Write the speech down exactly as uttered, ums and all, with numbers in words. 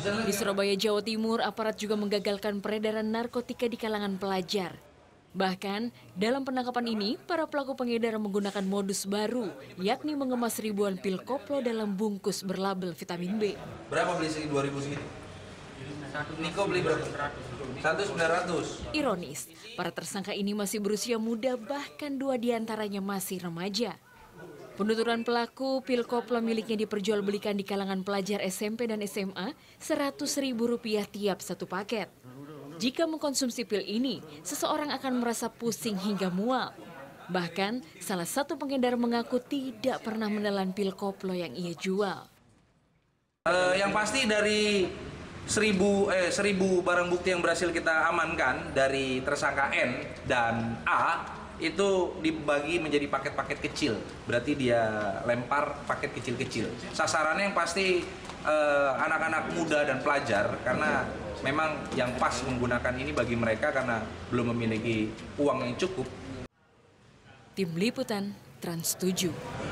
Di Surabaya, Jawa Timur, aparat juga menggagalkan peredaran narkotika di kalangan pelajar. Bahkan, dalam penangkapan ini, para pelaku pengedar menggunakan modus baru, yakni mengemas ribuan pil koplo dalam bungkus berlabel vitamin B. Berapa beli segi dua ribu segitu? Niko beli berapa? satu sembilan ratus. Ironis, para tersangka ini masih berusia muda, bahkan dua diantaranya masih remaja. Penuturan pelaku, pil koplo miliknya diperjualbelikan di kalangan pelajar S M P dan S M A seratus ribu rupiah tiap satu paket. Jika mengkonsumsi pil ini, seseorang akan merasa pusing hingga mual. Bahkan, salah satu pengedar mengaku tidak pernah menelan pil koplo yang ia jual. Uh, yang pasti dari seribu, eh, seribu barang bukti yang berhasil kita amankan dari tersangka N dan A, itu dibagi menjadi paket-paket kecil. Berarti dia lempar paket kecil-kecil. Sasarannya yang pasti anak-anak uh, muda dan pelajar, karena memang yang pas menggunakan ini bagi mereka karena belum memiliki uang yang cukup. Tim Liputan Trans tujuh.